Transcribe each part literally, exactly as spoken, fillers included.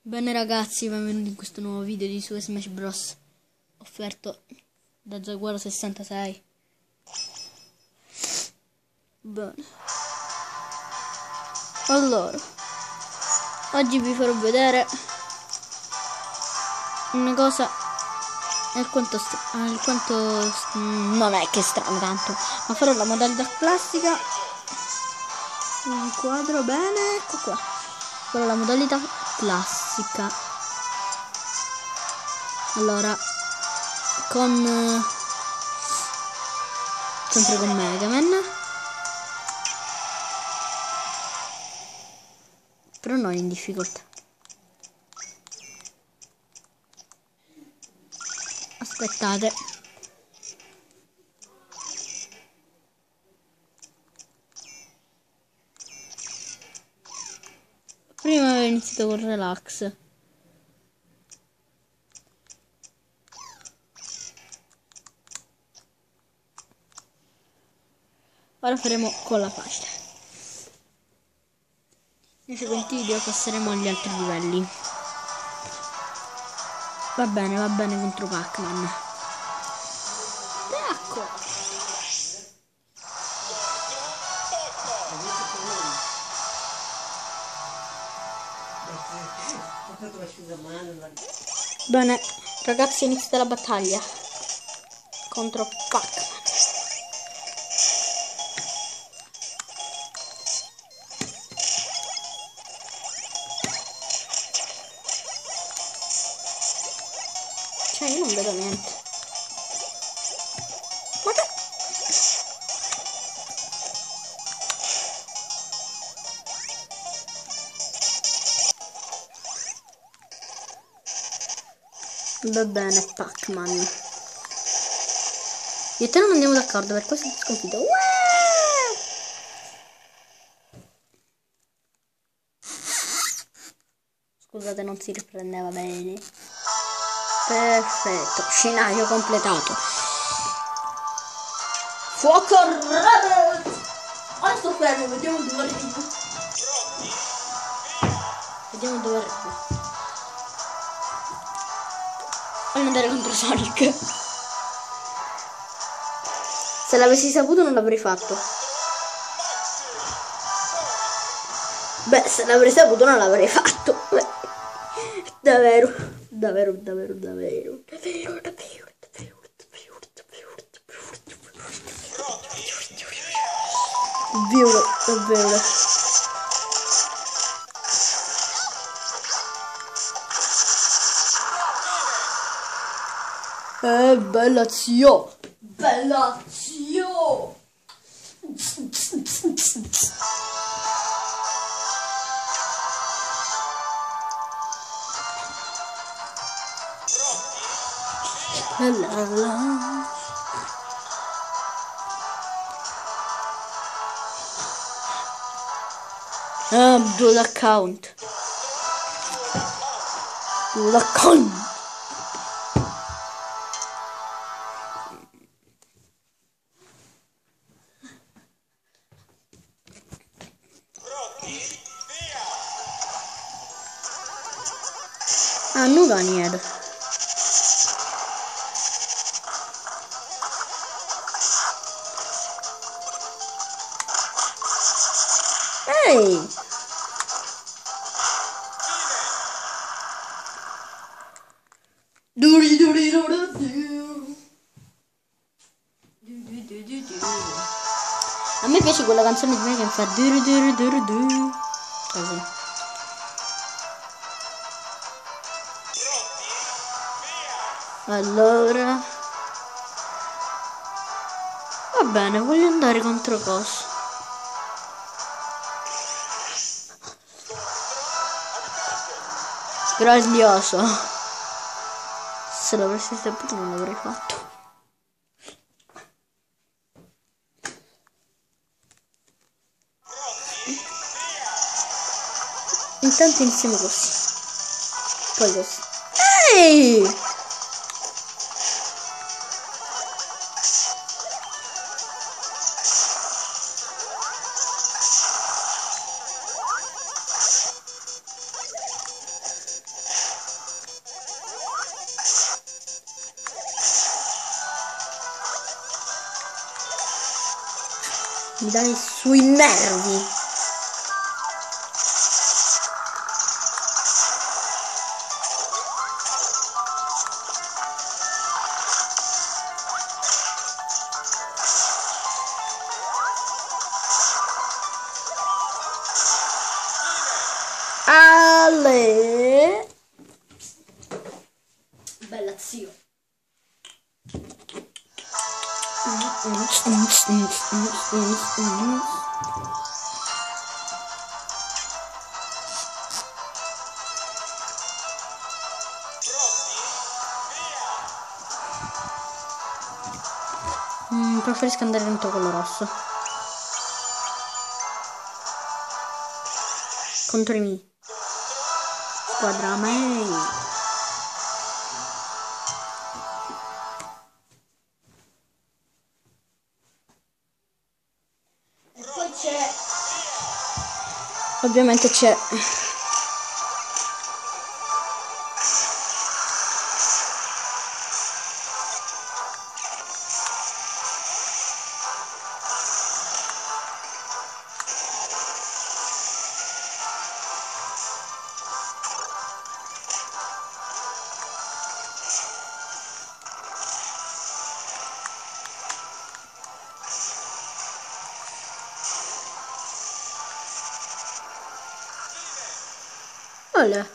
Bene ragazzi, benvenuti in questo nuovo video di Super Smash Bros. Offerto da Giaguaro sessantasei. Bene. Allora, oggi vi farò vedere una cosa alquanto, alquanto non è che strano tanto, ma farò la modalità classica. Un quadro, bene, ecco qua. Farò la modalità classica. Allora, con sempre con Mega Man, però non in difficoltà. Aspettate. Prima avevo iniziato con relax. Ora faremo con la facile. Nei seguenti video passeremo agli altri livelli. Va bene, va bene contro Pac-Man. Ecco. Bene, ragazzi, inizia la battaglia contro Pac-Man. Cioè, io non vedo niente. Ma che... Va bene, Pac-Man. Io e te non andiamo d'accordo, per questo ti sconfitto. Uè! Scusate, non si riprendeva bene. Perfetto, scenario completato. Fuoco Rebel! Ora sto fermo, vediamo dove arrivo. Vediamo dove arrivo. Voglio andare contro Sonic. Se l'avessi saputo non l'avrei fatto. Beh, se l'avrei saputo non l'avrei fatto. Beh, davvero, davvero, davvero, davvero, davvero, davvero, davvero, davvero, davvero, davvero, davvero. Eh, bella zio! Bella zio! La la la. Ah, dual account. Dual account. Ah, non va niente. Ehi! Duri duri duri duri. A me piace quella canzone di me che fa duri duri duri duri. Così. Allora, va bene, voglio andare contro cosa? Grandioso. Se l'avessi saputo non l'avrei fatto. Intanto iniziamo così. Poi così. Ehi! Mi dai sui nervi. Ale. Bella zio. Mm, preferisco andare dentro quello rosso. Contro i miei. Squadra May. E poi c'è. Ovviamente c'è. Olha.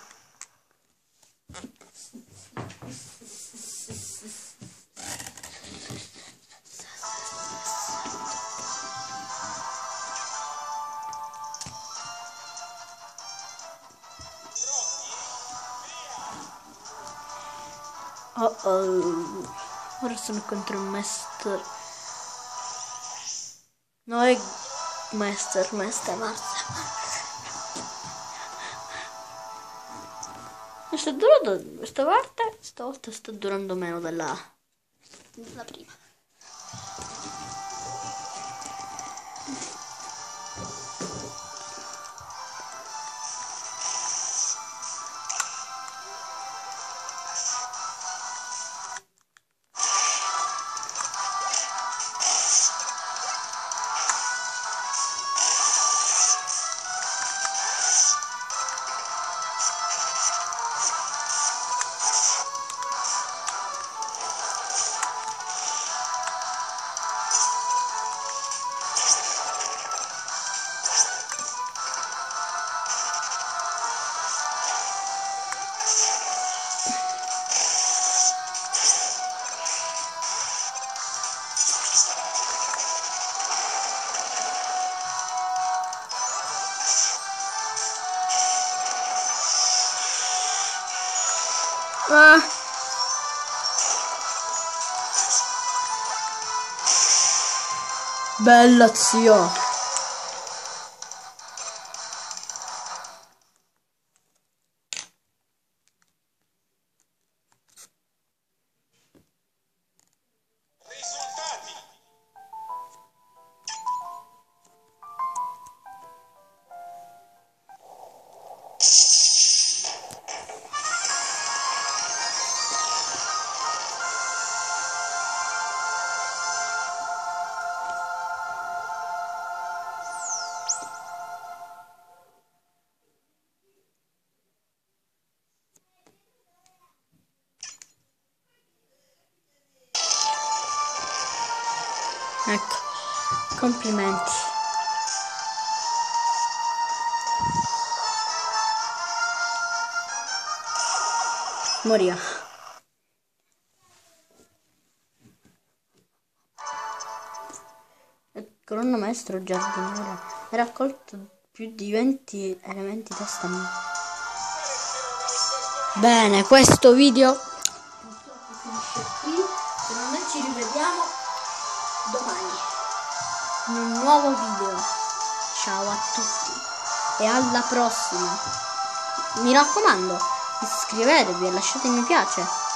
Oh oh. Ora sono contro il Master. No, è Master, Master, Master. Sta durando questa parte, stavolta sta durando meno della, della prima. Ah. Bella zio. Ecco, complimenti. Moria. Il colonna maestro giardiniere ha raccolto più di venti elementi testa mia. Bene, questo video purtroppo finisce qui. Se non noi ci rivediamo domani in un nuovo video. Ciao a tutti e alla prossima. Mi raccomando, iscrivetevi e lasciate mi piace.